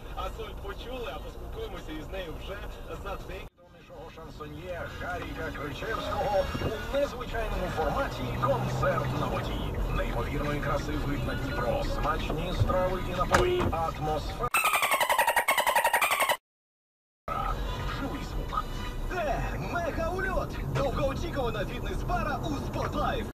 А соль почули, а поспілкуємося із нею вже за день. Шансоньє Гаріка Кричевського у незвичайному форматі «Концерт на воді». Неймовірної краси вид на Дніпро, смачні страви і напої, атмосфера, живий звук. Це мега-ульот! Довгоочікувана фітнес-пара у Спортлайф.